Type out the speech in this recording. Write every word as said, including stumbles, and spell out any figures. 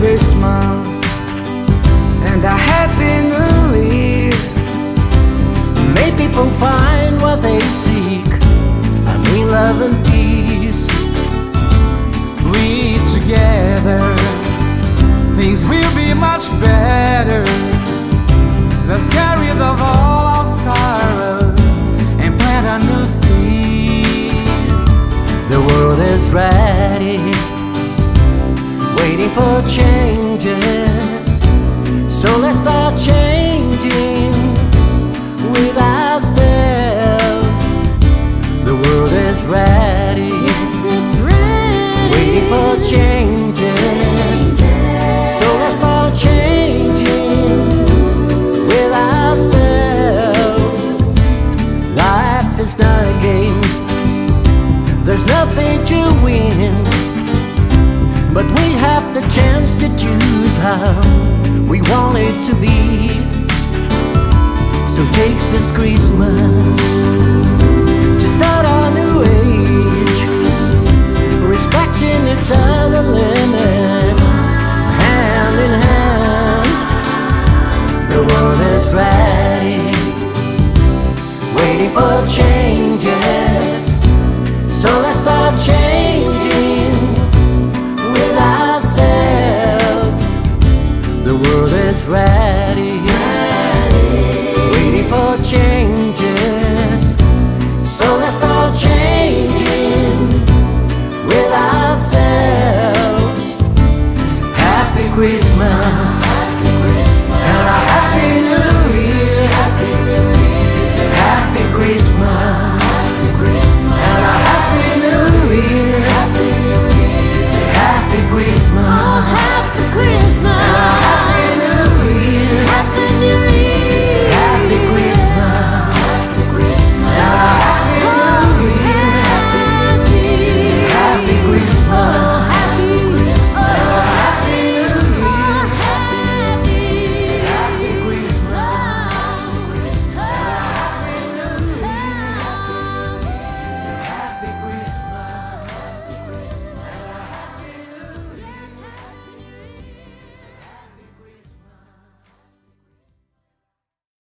Christmas and a Happy New Year. May people find what they seek, I mean love and peace. We together, things will be much better. Let's carry off all our sorrows and plant a new seed. The world is ready, waiting for changes. So let's start changing with ourselves. The world is ready, yes, it's ready, waiting for changes. So let's start changing with ourselves. Life is not a game, there's nothing to win, but we have the chance to choose how we want it to be. So take this Christmas to start a new